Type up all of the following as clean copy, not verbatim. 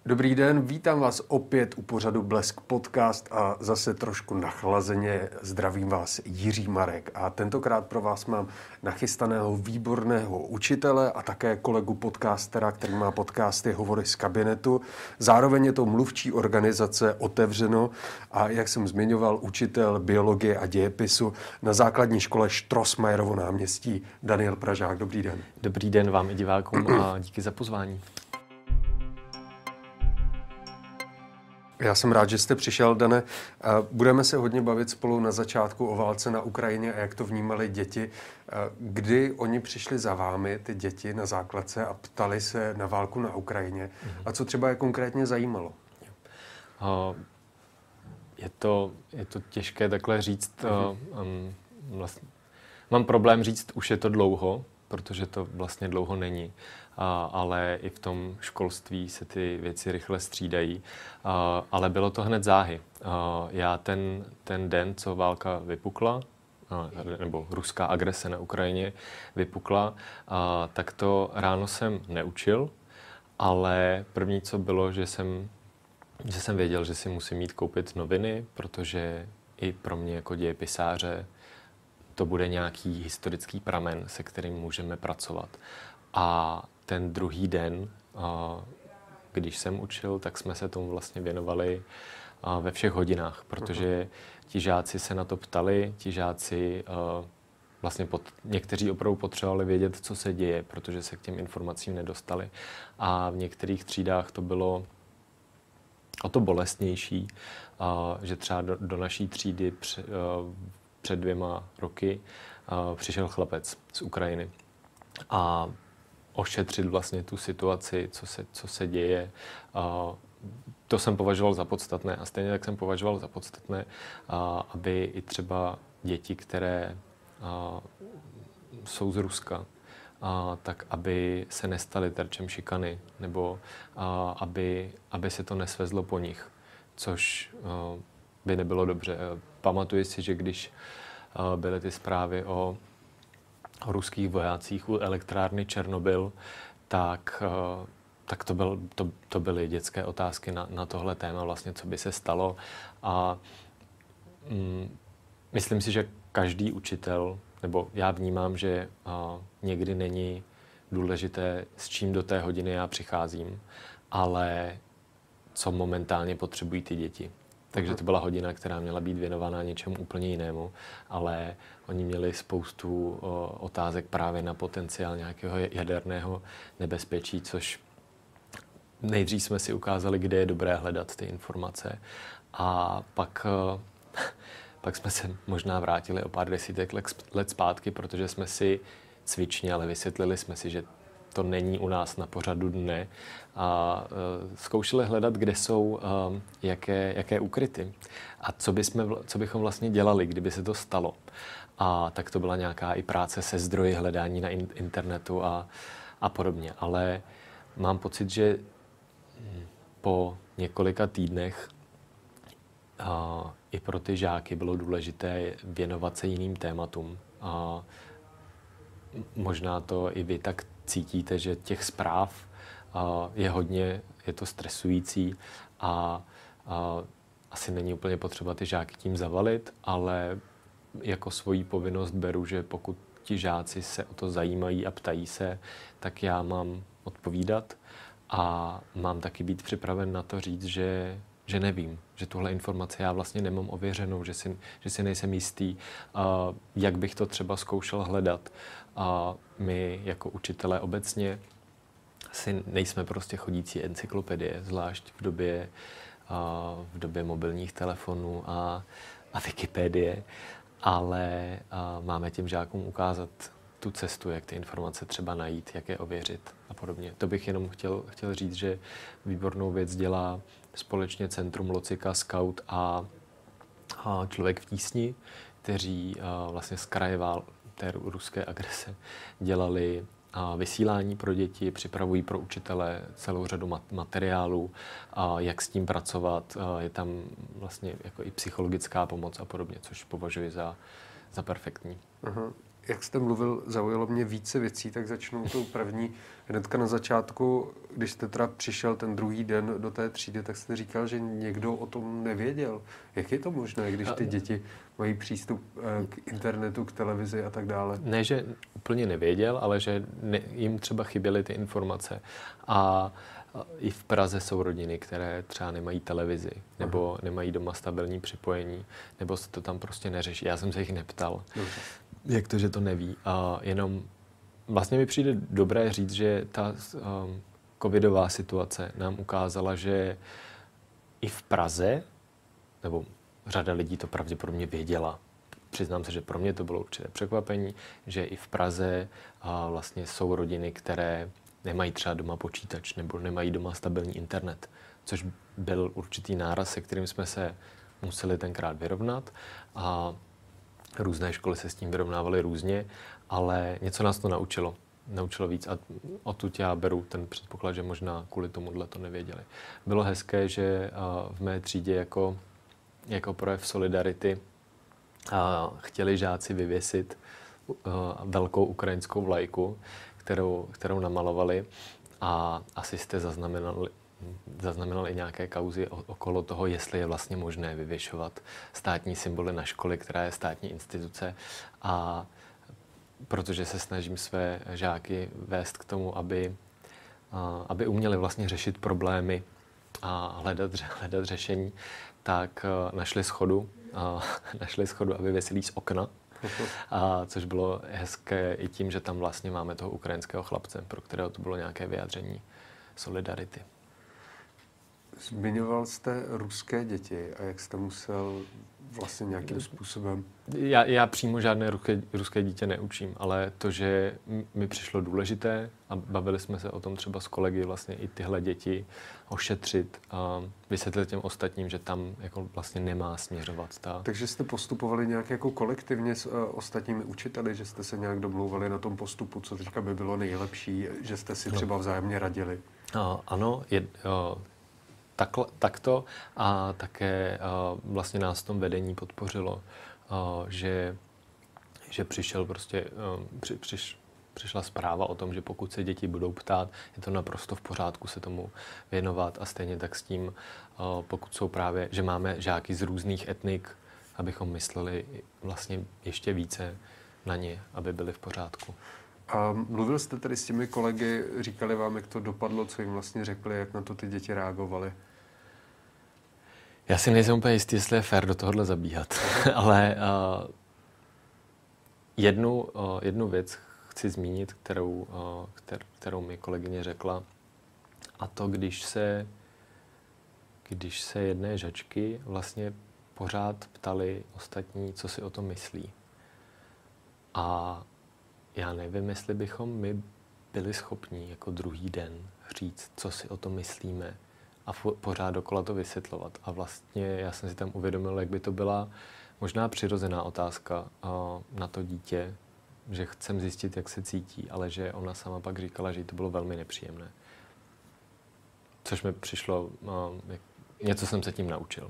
Dobrý den, vítám vás opět u pořadu Blesk Podcast a zase trošku nachlazeně zdravím vás Jiří Marek. A tentokrát pro vás mám nachystaného výborného učitele a také kolegu podcastera, který má podcasty Hovory z kabinetu. Zároveň je to mluvčí organizace Otevřeno a jak jsem zmiňoval, učitel biologie a dějepisu na základní škole Štrosmajerovo náměstí Daniel Pražák. Dobrý den. Dobrý den vám i divákům a díky za pozvání. Já jsem rád, že jste přišel, Dane. Budeme se hodně bavit spolu na začátku o válce na Ukrajině a jak to vnímali děti. Kdy oni přišli za vámi, ty děti na základce, a ptali se na válku na Ukrajině? A co třeba je konkrétně zajímalo? Je to těžké takhle říct. Vlastně, mám problém říct, už je to dlouho, protože to vlastně dlouho není. Ale i v tom školství se ty věci rychle střídají. Ale bylo to hned záhy. Já ten den, co válka vypukla, nebo ruská agrese na Ukrajině vypukla, tak to ráno jsem neučil, ale první, co bylo, že jsem věděl, že si musím jít koupit noviny, protože i pro mě jako dějepisáře to bude nějaký historický pramen, se kterým můžeme pracovat. A ten druhý den, když jsem učil, tak jsme se tomu vlastně věnovali ve všech hodinách, protože ti žáci se na to ptali, ti žáci vlastně někteří opravdu potřebovali vědět, co se děje, protože se k těm informacím nedostali. A v některých třídách to bylo o to bolestnější, že třeba do naší třídy před 2 roky přišel chlapec z Ukrajiny a ošetřit vlastně tu situaci, co se děje. To jsem považoval za podstatné a stejně tak jsem považoval za podstatné, aby i třeba děti, které jsou z Ruska, tak aby se nestaly terčem šikany, nebo aby se to nesvezlo po nich, což by nebylo dobře. Pamatuji si, že když byly ty zprávy o ruských vojácích u elektrárny Černobyl, tak to byly dětské otázky na tohle téma, vlastně, co by se stalo. A myslím si, že každý učitel, nebo já vnímám, že někdy není důležité, s čím do té hodiny já přicházím, ale co momentálně potřebují ty děti. Takže to byla hodina, která měla být věnovaná něčemu úplně jinému, ale oni měli spoustu otázek právě na potenciál nějakého jaderného nebezpečí, což nejdřív jsme si ukázali, kde je dobré hledat ty informace. A pak jsme se možná vrátili o pár desítek let zpátky, protože jsme si cvičně, ale vysvětlili jsme si, že to není u nás na pořadu dne a zkoušeli hledat, kde jsou jaké ukryty a co bychom vlastně dělali, kdyby se to stalo. A tak to byla nějaká i práce se zdroji hledání na internetu a podobně. Ale mám pocit, že po několika týdnech i pro ty žáky bylo důležité věnovat se jiným tématům. Možná to i vy tak cítíte, že těch zpráv je hodně, je to stresující a asi není úplně potřeba ty žáky tím zavalit, ale jako svoji povinnost beru, že pokud ti žáci se o to zajímají a ptají se, tak já mám odpovídat a mám taky být připraven na to říct, že nevím, že tuhle informaci já vlastně nemám ověřenou, že si nejsem jistý, jak bych to třeba zkoušel hledat. A my jako učitelé obecně si nejsme prostě chodící encyklopedie, zvlášť v době mobilních telefonů a Wikipedie, ale máme těm žákům ukázat tu cestu, jak ty informace třeba najít, jak je ověřit a podobně. To bych jenom chtěl říct, že výbornou věc dělá společně Centrum Locika, Scout a Člověk v tísni, kteří vlastně z kraje té ruské agrese dělali vysílání pro děti, připravují pro učitele celou řadu materiálů, jak s tím pracovat. Je tam vlastně jako i psychologická pomoc a podobně, což považuji za perfektní. Aha. jak jste mluvil, zaujalo mě více věcí, tak začnu tou první. Hnedka na začátku, když jste teda přišel ten druhý den do té třídy, tak jste říkal, že někdo o tom nevěděl. Jak je to možné, když ty děti mají přístup k internetu, k televizi a tak dále? Ne, že úplně nevěděl, ale že jim třeba chyběly ty informace. A i v Praze jsou rodiny, které třeba nemají televizi, nebo nemají doma stabilní připojení, nebo se to tam prostě neřeší. Já jsem se jich neptal, jak to, že to neví. A jenom vlastně mi přijde dobré říct, že ta covidová situace nám ukázala, že i v Praze, nebo řada lidí to pravděpodobně věděla. Přiznám se, že pro mě to bylo určité překvapení, že i v Praze vlastně jsou rodiny, které nemají třeba doma počítač nebo nemají doma stabilní internet, což byl určitý náraz, se kterým jsme se museli tenkrát vyrovnat a různé školy se s tím vyrovnávaly různě, ale něco nás to naučilo víc a odtud já beru ten předpoklad, že možná kvůli tomuhle to nevěděli. Bylo hezké, že v mé třídě jako projev solidarity chtěli žáci vyvěsit velkou ukrajinskou vlajku, kterou namalovali a asi jste zaznamenali nějaké kauzy okolo toho, jestli je vlastně možné vyvěšovat státní symboly na školy, která je státní instituce, a protože se snažím své žáky vést k tomu, aby uměli vlastně řešit problémy a hledat řešení, tak našli schodu, aby vyvěsili z okna. Což bylo hezké i tím, že tam vlastně máme toho ukrajinského chlapce, pro kterého to bylo nějaké vyjádření solidarity. Zmiňoval jste ruské děti a jak jste musel vlastně nějakým způsobem... Já přímo žádné ruské dítě neučím, ale to, že mi přišlo důležité a bavili jsme se o tom třeba s kolegy, vlastně i tyhle děti ošetřit a vysvětlit těm ostatním, že tam jako vlastně nemá směřovat ta... Takže jste postupovali nějak jako kolektivně s ostatními učiteli, že jste se nějak domlouvali na tom postupu, co teďka by bylo nejlepší, že jste si třeba vzájemně radili? Ano, takto a také vlastně nás v tom vedení podpořilo, že přišla zpráva o tom, že pokud se děti budou ptát, je to naprosto v pořádku se tomu věnovat a stejně tak s tím, pokud jsou právě, že máme žáky z různých etnik, abychom mysleli vlastně ještě více na ně, aby byli v pořádku. A mluvil jste tady s těmi kolegy, říkali vám, jak to dopadlo, co jim vlastně řekli, jak na to ty děti reagovaly? Já si nejsem úplně jistý, jestli je fér do tohohle zabíhat, ale jednu věc chci zmínit, kterou mi kolegyně řekla, a to, když se jedné žačky vlastně pořád ptali ostatní, co si o tom myslí. A já nevím, jestli bychom my byli schopni jako druhý den říct, co si o tom myslíme a pořád dokola to vysvětlovat. A vlastně já jsem si tam uvědomil, jak by to byla možná přirozená otázka na to dítě, že chcem zjistit, jak se cítí, ale že ona sama pak říkala, že jí to bylo velmi nepříjemné. Což mi přišlo, něco jsem se tím naučil.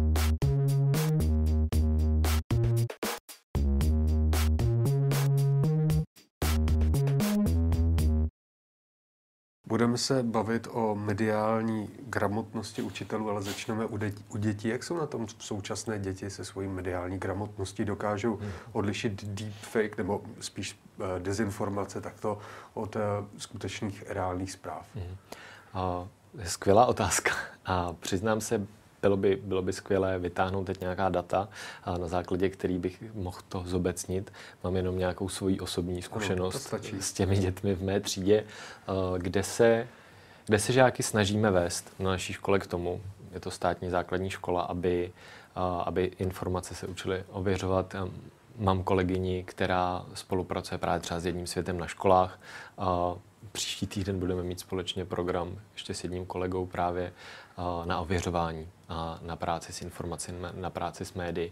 Budeme se bavit o mediální gramotnosti učitelů, ale začneme u dětí. Jak jsou na tom současné děti se svojí mediální gramotností? Dokážou odlišit deepfake nebo spíš dezinformace takto od skutečných reálných zpráv? Skvělá otázka. A přiznám se, bylo by skvělé vytáhnout teď nějaká data, na základě kterých bych mohl to zobecnit. Mám jenom nějakou svoji osobní zkušenost s těmi dětmi v mé třídě, kde se žáky snažíme vést na naší škole k tomu. Je to státní základní škola, aby informace se učili ověřovat. Mám kolegyni, která spolupracuje právě třeba s Jedním světem na školách. Příští týden budeme mít společně program ještě s jedním kolegou právě na ověřování a na práci s informacemi, na práci s médií.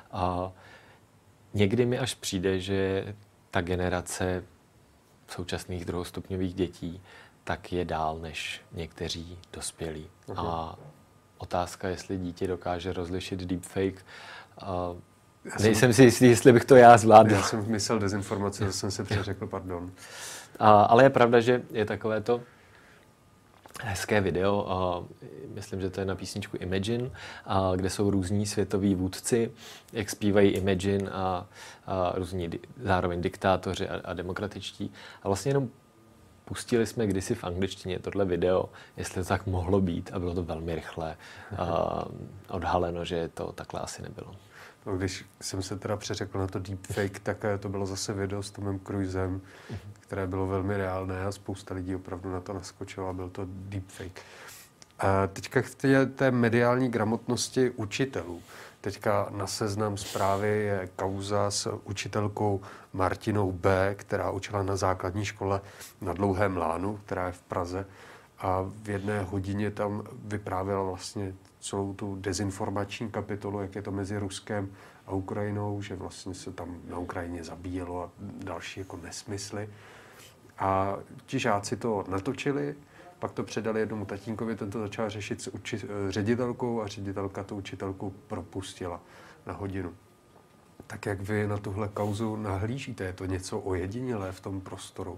Někdy mi až přijde, že ta generace současných druhostupňových dětí tak je dál než někteří dospělí. A otázka, jestli dítě dokáže rozlišit deepfake, Nejsem si jistý, jestli bych to já zvládl. Já jsem myslel dezinformace, to jsem se přeřekl, pardon. Ale je pravda, že je takové to hezké video, myslím, že to je na písničku Imagine, kde jsou různí světoví vůdci, jak zpívají Imagine a různí zároveň diktátoři a demokratičtí. A vlastně jenom pustili jsme kdysi v angličtině tohle video, jestli to tak mohlo být, a bylo to velmi rychle odhaleno, že to takhle asi nebylo. No, když jsem se teda přeřekl na to deepfake, tak to bylo zase video s Tomem Cruisem, které bylo velmi reálné a spousta lidí opravdu na to naskočilo a byl to deepfake. A teďka k té mediální gramotnosti učitelů. Teďka na Seznam Zprávy je kauza s učitelkou Martinou B., která učila na základní škole na Dlouhém Mlánu, která je v Praze. A v jedné hodině tam vyprávěla vlastně celou tu dezinformační kapitolu, jak je to mezi Ruskem a Ukrajinou, že vlastně se tam na Ukrajině zabíjelo a další jako nesmysly. A ti žáci to natočili, pak to předali jednomu tatínkovi, ten to začal řešit s ředitelkou a ředitelka tu učitelku propustila na hodinu. Tak jak vy na tuhle kauzu nahlížíte? Je to něco ojedinělé v tom prostoru?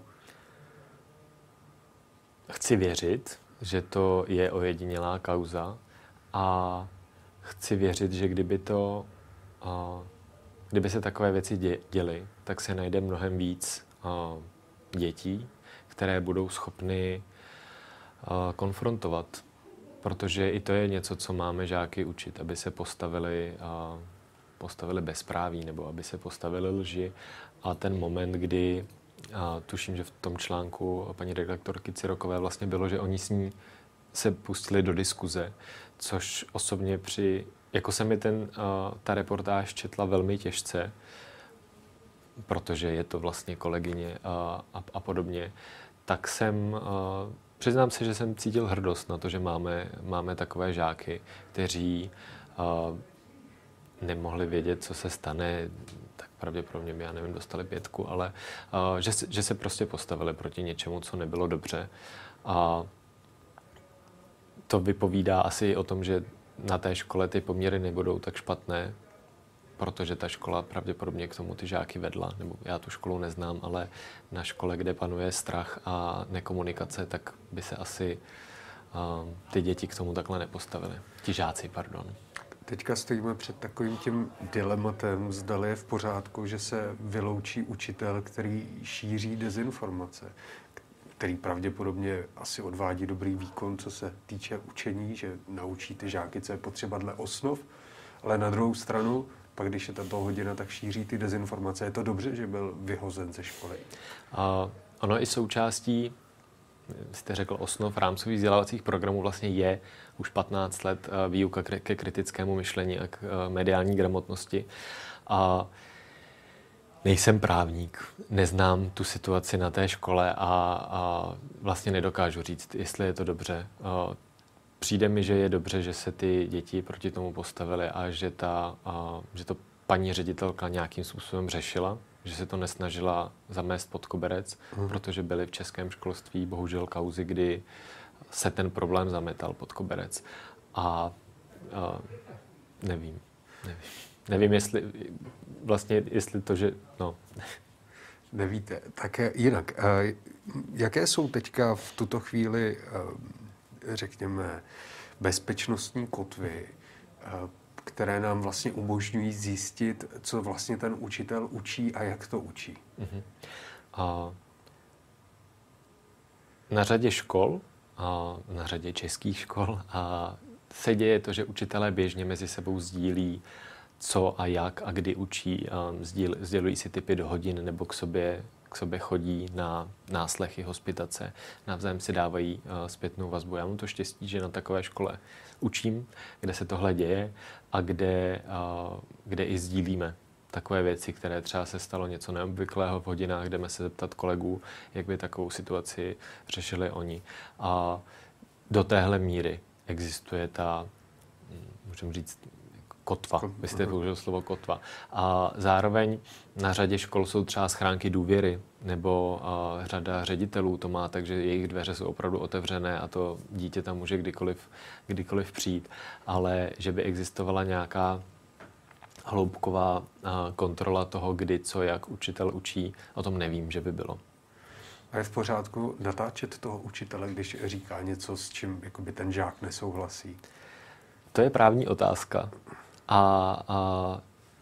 Chci věřit, že to je ojedinělá kauza a chci věřit, že kdyby se takové věci děly, tak se najde mnohem víc dětí, které budou schopny konfrontovat. Protože i to je něco, co máme žáky učit, aby se postavili bezpráví nebo aby se postavili lži. A ten moment, kdy tuším, že v tom článku paní redaktorky Cirokové vlastně bylo, že oni s ní se pustili do diskuze, což osobně jako se mi ta reportáž četla velmi těžce, protože je to vlastně kolegyně a podobně, tak přiznám se, že jsem cítil hrdost na to, že máme takové žáky, kteří nemohli vědět, co se stane, tak pravděpodobně by, já nevím, dostali 5, ale že se prostě postavili proti něčemu, co nebylo dobře. A to vypovídá asi o tom, že na té škole ty poměry nebudou tak špatné, protože ta škola pravděpodobně k tomu ty žáky vedla, nebo já tu školu neznám, ale na škole, kde panuje strach a nekomunikace, tak by se asi ty děti k tomu takhle nepostavily. Ti žáci, pardon. Teďka stojíme před takovým tím dilematem, zdali je v pořádku, že se vyloučí učitel, který šíří dezinformace, který pravděpodobně asi odvádí dobrý výkon, co se týče učení, že naučí ty žáky, co je potřeba dle osnov, ale na druhou stranu, pak když je tato hodina, tak šíří ty dezinformace. Je to dobře, že byl vyhozen ze školy? Ono i součástí, jste řekl, osnov rámcových vzdělávacích programů vlastně je už 15 let výuka ke kritickému myšlení a k mediální gramotnosti. A nejsem právník, neznám tu situaci na té škole a vlastně nedokážu říct, jestli je to dobře. Přijde mi, že je dobře, že se ty děti proti tomu postavily a že to paní ředitelka nějakým způsobem řešila, že se to nesnažila zamést pod koberec, protože byly v českém školství bohužel kauzy, kdy se ten problém zametal pod koberec. A nevím. Nevím, jestli to, že... No. Nevíte. Tak jinak, jaké jsou teďka v tuto chvíli, řekněme, bezpečnostní kotvy, které nám vlastně umožňují zjistit, co vlastně ten učitel učí a jak to učí? Na řadě škol, na řadě českých škol se děje to, že učitelé běžně mezi sebou sdílí, co a jak a kdy učí, sdělují si typy do hodin nebo k sobě chodí na náslechy, hospitace, navzájem si dávají zpětnou vazbu. Já mám to štěstí, že na takové škole učím, kde se tohle děje a kde i sdílíme takové věci, které třeba se stalo něco neobvyklého v hodinách, jdeme se zeptat kolegů, jak by takovou situaci řešili oni. A do téhle míry existuje ta, můžeme říct, kotva. Vy jste použil slovo kotva. A zároveň na řadě škol jsou třeba schránky důvěry, nebo řada ředitelů to má, takže jejich dveře jsou opravdu otevřené a to dítě tam může kdykoliv přijít. Ale že by existovala nějaká hloubková kontrola toho, kdy, co, jak učitel učí, o tom nevím, že by bylo. A je v pořádku natáčet toho učitele, když říká něco, s čím jakoby ten žák nesouhlasí? To je právní otázka. A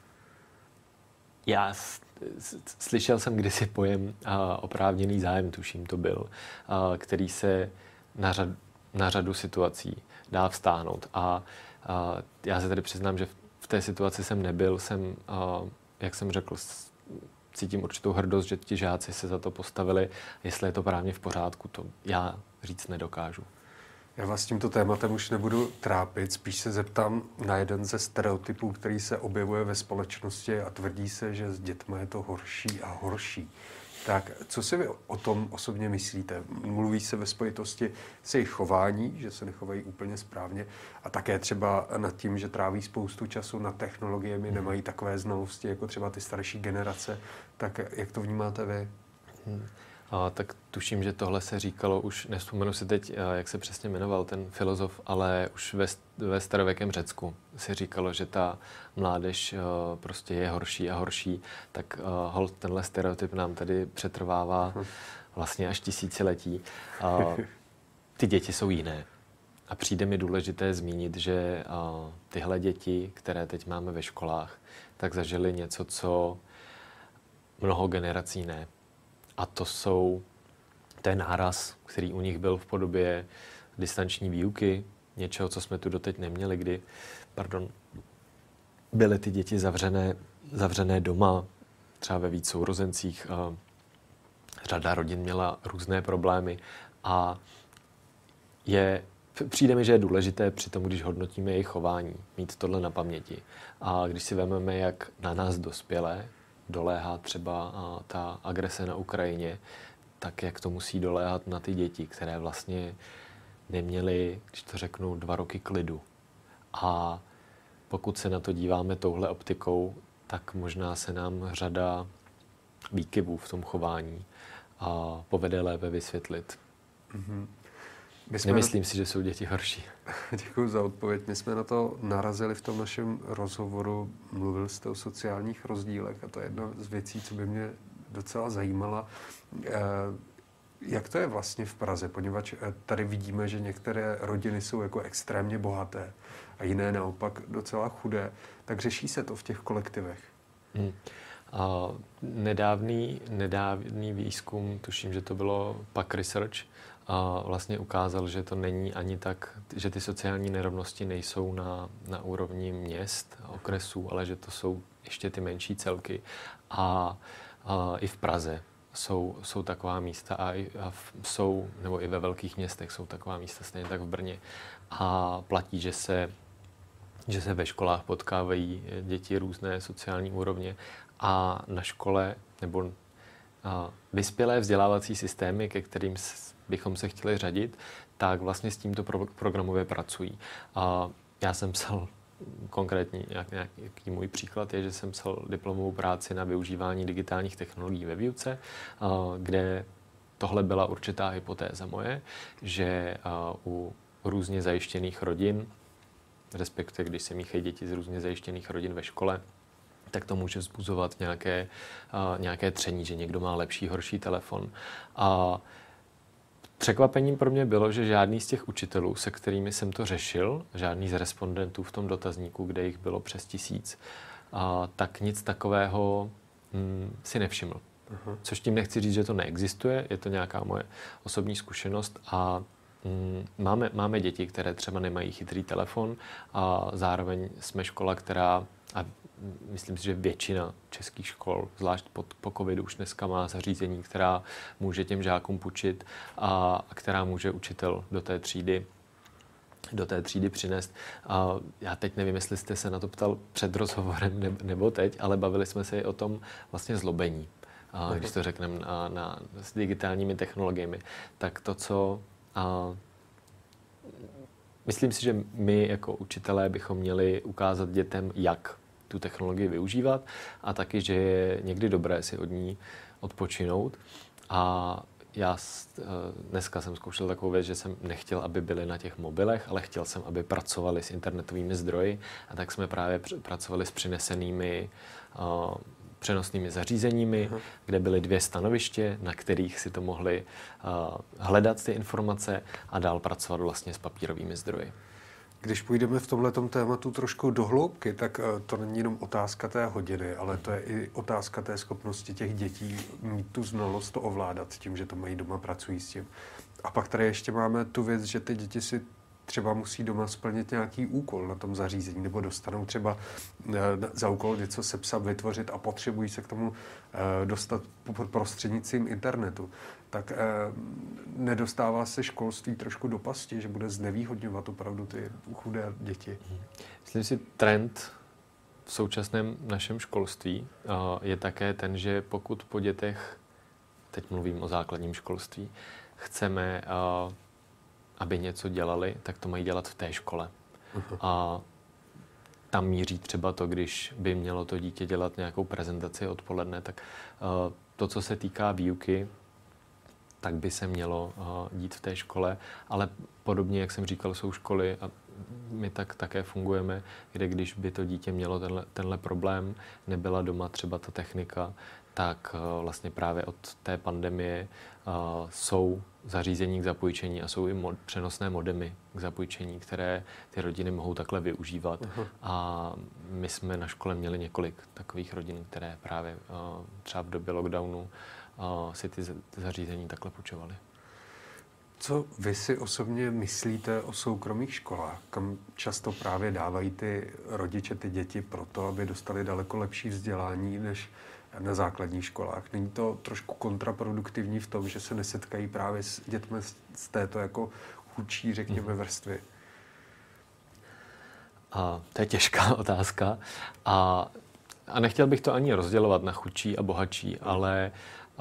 já slyšel jsem kdysi pojem oprávněný zájem, tuším to byl, který se na řadu situací dá vztáhnout. A já se tady přiznám, že v té situaci jsem nebyl, jak jsem řekl, cítím určitou hrdost, že ti žáci se za to postavili. Jestli je to právně v pořádku, to já říct nedokážu. Já vás tímto tématem už nebudu trápit, spíš se zeptám na jeden ze stereotypů, který se objevuje ve společnosti a tvrdí se, že s dětmi je to horší a horší. Tak co si vy o tom osobně myslíte? Mluví se ve spojitosti s jejich chování, že se nechovají úplně správně a také třeba nad tím, že tráví spoustu času na technologiemi, nemají takové znalosti jako třeba ty starší generace. Tak jak to vnímáte vy? Tak tuším, že tohle se říkalo už, nevzpomenu si teď, jak se přesně jmenoval ten filozof, ale už ve starověkém Řecku se říkalo, že ta mládež prostě je horší a horší, tak holt tenhle stereotyp nám tady přetrvává vlastně až tisíciletí. Ty děti jsou jiné. A přijde mi důležité zmínit, že tyhle děti, které teď máme ve školách, tak zažili něco, co mnoho generací ne. A to je náraz, který u nich byl v podobě distanční výuky, něčeho, co jsme tu doteď neměli, kdy byly ty děti zavřené doma, třeba ve víc sourozencích. Řada rodin měla různé problémy a přijde mi, že je důležité při tom, když hodnotíme jejich chování, mít tohle na paměti. A když si vezmeme, jak na nás dospělé doléhá třeba ta agrese na Ukrajině, tak jak to musí doléhat na ty děti, které vlastně neměly, když to řeknu, 2 roky klidu. A pokud se na to díváme touhle optikou, tak možná se nám řada výkyvů v tom chování a povede lépe vysvětlit. Mm-hmm. Nemyslím si, že jsou děti horší. Děkuji za odpověď. My jsme na to narazili v tom našem rozhovoru. Mluvil jste o sociálních rozdílech a to je jedna z věcí, co by mě docela zajímala. Jak to je vlastně v Praze? Poněvadž tady vidíme, že některé rodiny jsou jako extrémně bohaté a jiné naopak docela chudé. Tak řeší se to v těch kolektivech? Nedávný výzkum, tuším, že to bylo PAC Research, vlastně ukázal, že to není ani tak, že ty sociální nerovnosti nejsou na úrovni měst, okresů, ale že to jsou ještě ty menší celky. A i v Praze jsou taková místa nebo i ve velkých městech jsou taková místa, stejně tak v Brně. A platí, že se ve školách potkávají děti různé sociální úrovně a na škole nebo vyspělé vzdělávací systémy, ke kterým bychom se chtěli řadit, tak vlastně s tímto programově pracují. Já jsem psal konkrétní, nějaký můj příklad je, že jsem psal diplomovou práci na využívání digitálních technologií ve výuce, kde tohle byla určitá hypotéza moje, že u různě zajištěných rodin, respektive když se míchají děti z různě zajištěných rodin ve škole, tak to může vzbuzovat nějaké tření, že někdo má lepší, horší telefon. A překvapením pro mě bylo, že žádný z těch učitelů, se kterými jsem to řešil, žádný z respondentů v tom dotazníku, kde jich bylo přes 1000, tak nic takového si nevšiml. Uh-huh. Což tím nechci říct, že to neexistuje, je to nějaká moje osobní zkušenost a máme děti, které třeba nemají chytrý telefon a zároveň jsme škola, která, a myslím si, že většina českých škol, zvlášť po covidu, už dneska má zařízení, která může těm žákům půjčit a která může učitel do té třídy přinést. A já teď nevím, jestli jste se na to ptal před rozhovorem nebo teď, ale bavili jsme se i o tom vlastně zlobení. Když to řekneme s digitálními technologiemi, tak to, co myslím si, že my jako učitelé bychom měli ukázat dětem, jak tu technologii využívat a taky, že je někdy dobré si od ní odpočinout. A dneska jsem zkoušel takovou věc, že jsem nechtěl, aby byli na těch mobilech, ale chtěl jsem, aby pracovali s internetovými zdroji, a tak jsme právě pracovali s přinesenými přenosnými zařízeními, kde byly 2 stanoviště, na kterých si to mohli hledat ty informace a dál pracovat vlastně s papírovými zdroji. Když půjdeme v tomhletom tématu trošku do hloubky, tak to není jenom otázka té hodiny, ale to je i otázka té schopnosti těch dětí mít tu znalost, to ovládat tím, že to mají doma, pracují s tím. A pak tady ještě máme tu věc, že ty děti si třeba musí doma splnit nějaký úkol na tom zařízení, nebo dostanou třeba za úkol něco sepsat, vytvořit a potřebují se k tomu dostat prostřednictvím internetu. Tak nedostává se školství trošku do pasti, že bude znevýhodňovat opravdu ty chudé děti? Myslím si, trend v současném našem školství je také ten, že pokud po dětech, teď mluvím o základním školství, chceme, aby něco dělali, tak to mají dělat v té škole. A tam míří třeba to, když by mělo to dítě dělat nějakou prezentaci odpoledne, tak to, co se týká výuky, tak by se mělo dít v té škole, ale podobně, jak jsem říkal, jsou školy a my tak také fungujeme, kde když by to dítě mělo tenhle problém, nebyla doma třeba ta technika, tak vlastně právě od té pandemie jsou zařízení k zapůjčení a jsou i přenosné modemy k zapůjčení, které ty rodiny mohou takhle využívat. A my jsme na škole měli několik takových rodin, které právě třeba v době lockdownu si ty zařízení takhle půjčovaly. Co vy si osobně myslíte o soukromých školách, kam často právě dávají ty rodiče, ty děti proto, aby dostali daleko lepší vzdělání než na základních školách? Není to trošku kontraproduktivní v tom, že se nesetkají právě s dětmi z této jako chudší, řekněme, vrstvy? To je těžká otázka. A nechtěl bych to ani rozdělovat na chudší a bohatší, ale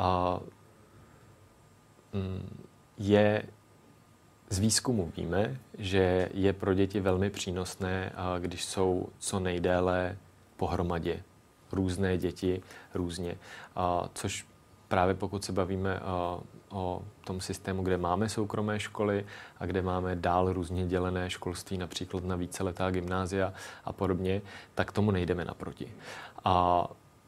z výzkumu víme, že je pro děti velmi přínosné, když jsou co nejdéle pohromadě. Různé děti, různě. Což právě pokud se bavíme o tom systému, kde máme soukromé školy a kde máme dál různě dělené školství, například na víceletá gymnázia a podobně, tak tomu nejdeme naproti. A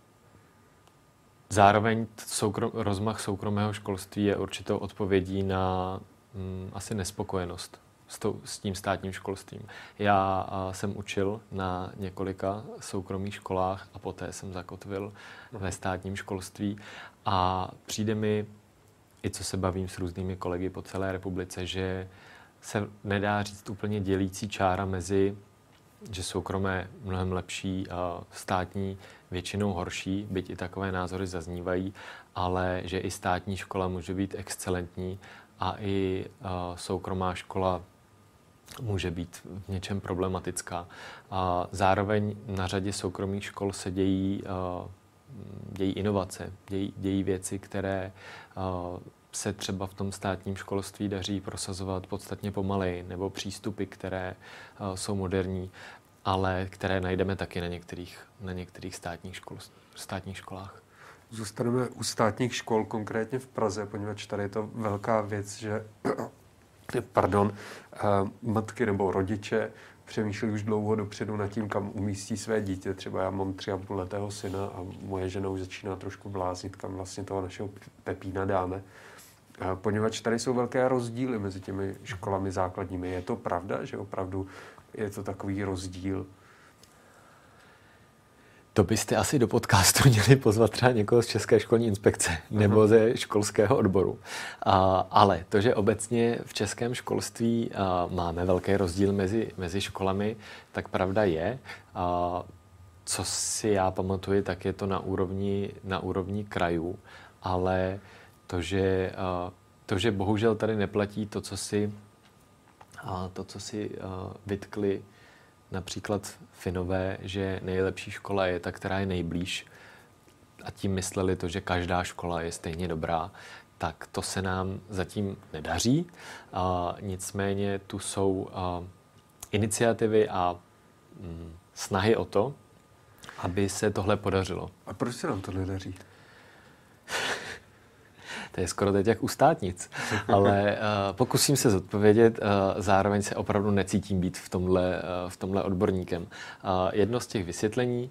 zároveň rozmach soukromého školství je určitou odpovědí na asi nespokojenost s tím státním školstvím. Já jsem učil na několika soukromých školách a poté jsem zakotvil ve státním školství a přijde mi, i co se bavím s různými kolegy po celé republice, že se nedá říct úplně dělící čára mezi, že soukromé mnohem lepší a státní většinou horší, byť i takové názory zaznívají, ale že i státní škola může být excelentní a i soukromá škola může být v něčem problematická. A zároveň na řadě soukromých škol se dějí inovace, dějí věci, které se třeba v tom státním školství daří prosazovat podstatně pomaleji, nebo přístupy, které jsou moderní, ale které najdeme taky na některých státních školách. Zůstaneme u státních škol, konkrétně v Praze, poněvadž tady je to velká věc, že matky nebo rodiče přemýšlí už dlouho dopředu nad tím, kam umístí své dítě. Třeba já mám 3,5letého syna a moje žena už začíná trošku bláznit, kam vlastně toho našeho Pepína dáme. Poněvadž tady jsou velké rozdíly mezi těmi školami základními. Je to pravda, že opravdu je to takový rozdíl? To byste asi do podcastu měli pozvat třeba někoho z České školní inspekce nebo ze školského odboru. Ale to, že obecně v českém školství máme velký rozdíl mezi školami, tak pravda je. Co si já pamatuju, tak je to na úrovni krajů, ale to, že bohužel tady neplatí to, co si vytkli například Finové, že nejlepší škola je ta, která je nejblíž, a tím mysleli to, že každá škola je stejně dobrá, tak to se nám zatím nedaří. Nicméně tu jsou iniciativy a snahy o to, aby se tohle podařilo. A proč se nám to nedaří? To je skoro teď jak u státnic. Ale pokusím se zodpovědět, zároveň se opravdu necítím být v tomhle odborníkem. Jedno z těch vysvětlení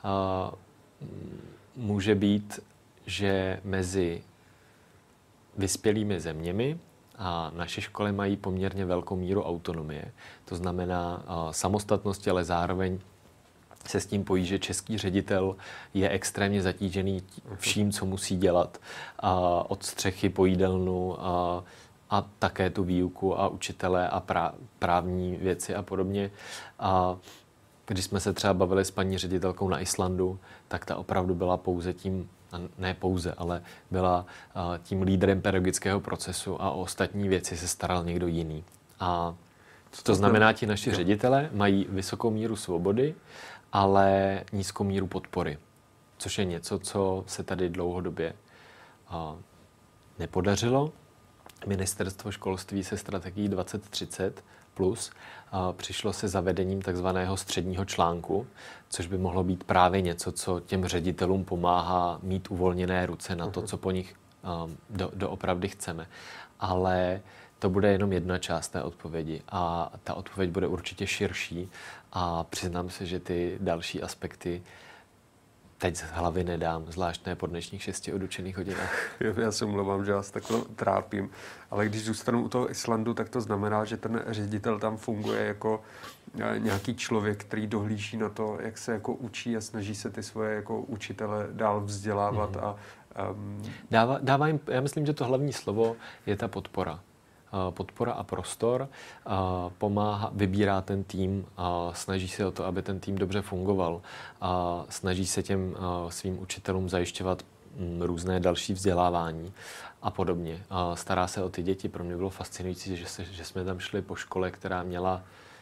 může být, že mezi vyspělými zeměmi a naše školy mají poměrně velkou míru autonomie. To znamená samostatnosti, ale zároveň se s tím pojí, že český ředitel je extrémně zatížený vším, co musí dělat. Od střechy po jídelnu a také tu výuku a učitele a právní věci a podobně. Když jsme se třeba bavili s paní ředitelkou na Islandu, tak ta opravdu byla pouze tím, ne pouze, ale byla tím lídrem pedagogického procesu a o ostatní věci se staral někdo jiný. A to znamená, ti naši ředitelé mají vysokou míru svobody, ale nízkou míru podpory, což je něco, co se tady dlouhodobě nepodařilo. Ministerstvo školství se strategií 2030 plus přišlo se zavedením takzvaného středního článku, což by mohlo být právě něco, co těm ředitelům pomáhá mít uvolněné ruce na to, co po nich doopravdy chceme. Ale to bude jenom jedna část té odpovědi a ta odpověď bude určitě širší a přiznám se, že ty další aspekty teď z hlavy nedám, zvlášť ne po dnešních 6 odučených hodinách. Já se omlouvám, že vás takhle trápím, ale když zůstanu u toho Islandu, tak to znamená, že ten ředitel tam funguje jako nějaký člověk, který dohlíží na to, jak se jako učí a snaží se ty svoje jako učitele dál vzdělávat Dává jim, já myslím, že to hlavní slovo je ta podpora. Podpora a prostor, pomáhá, vybírá ten tým, snaží se o to, aby ten tým dobře fungoval, snaží se těm svým učitelům zajišťovat různé další vzdělávání a podobně. Stará se o ty děti. Pro mě bylo fascinující, že jsme tam šli po škole, která měla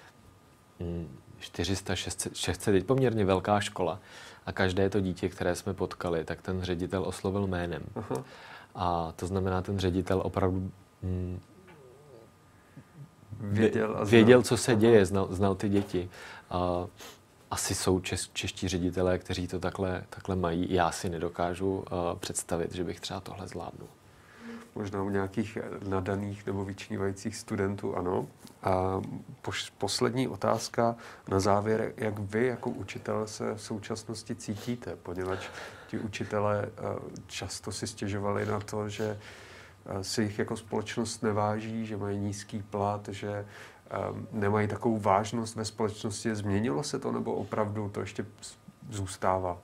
400, 600, teď poměrně velká škola. A každé to dítě, které jsme potkali, tak ten ředitel oslovil jménem. Aha. A to znamená, ten ředitel opravdu věděl, co se děje, znal ty děti. Asi jsou čeští ředitelé, kteří to takhle mají. Já si nedokážu představit, že bych třeba tohle zvládnul. Možná u nějakých nadaných nebo vyčnívajících studentů, ano. A poslední otázka na závěr. Jak vy jako učitel se v současnosti cítíte? Poněvadž ti učitelé často si stěžovali na to, že si jich jako společnost neváží, že mají nízký plat, že nemají takovou vážnost ve společnosti. Změnilo se to, nebo opravdu to ještě zůstává?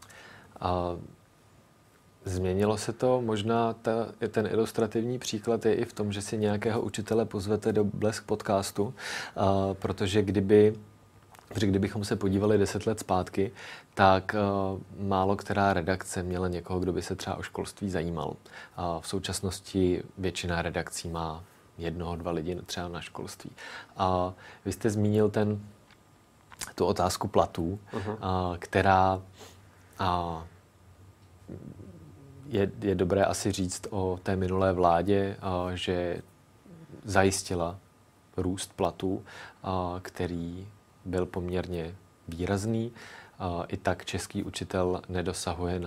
Změnilo se to. Možná ten ilustrativní příklad je i v tom, že si nějakého učitele pozvete do Blesk podcastu, protože kdybychom se podívali 10 let zpátky, tak málo která redakce měla někoho, kdo by se třeba o školství zajímal. V současnosti většina redakcí má 1-2 lidi třeba na školství. A vy jste zmínil tu otázku platů, která je dobré asi říct o té minulé vládě, že zajistila růst platů, který byl poměrně výrazný. I tak český učitel nedosahuje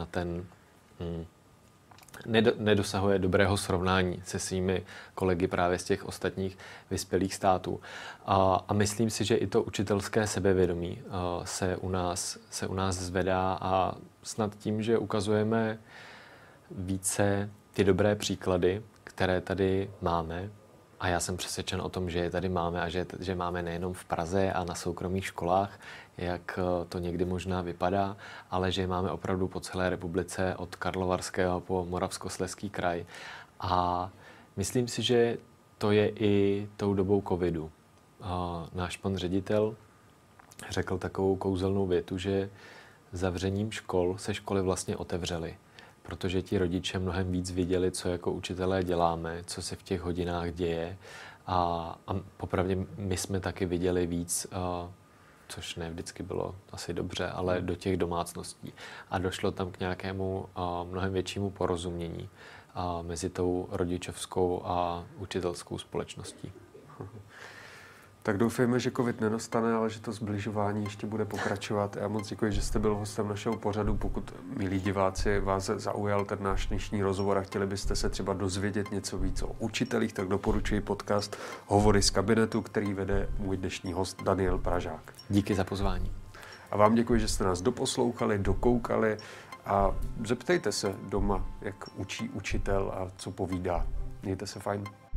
nedosahuje dobrého srovnání se svými kolegy právě z těch ostatních vyspělých států. A myslím si, že i to učitelské sebevědomí se u nás zvedá a snad tím, že ukazujeme více ty dobré příklady, které tady máme, a já jsem přesvědčen o tom, že je tady máme a že máme nejenom v Praze a na soukromých školách, jak to někdy možná vypadá, ale že je máme opravdu po celé republice od Karlovarského po Moravskoslezský kraj. A myslím si, že to je i tou dobou covidu. Náš pan ředitel řekl takovou kouzelnou větu, že zavřením škol se školy vlastně otevřely, protože ti rodiče mnohem víc viděli, co jako učitelé děláme, co se v těch hodinách děje. A popravdě my jsme taky viděli víc, což ne vždycky bylo asi dobře, ale do těch domácností. A došlo tam k nějakému mnohem většímu porozumění mezi tou rodičovskou a učitelskou společností. Tak doufejme, že covid nenastane, ale že to zbližování ještě bude pokračovat. Já moc děkuji, že jste byl hostem našeho pořadu. Pokud, milí diváci, vás zaujal ten náš dnešní rozhovor a chtěli byste se třeba dozvědět něco víc o učitelích, tak doporučuji podcast Hovory z kabinetu, který vede můj dnešní host Daniel Pražák. Díky za pozvání. A vám děkuji, že jste nás doposlouchali, dokoukali a zeptejte se doma, jak učí učitel a co povídá. Mějte se fajn.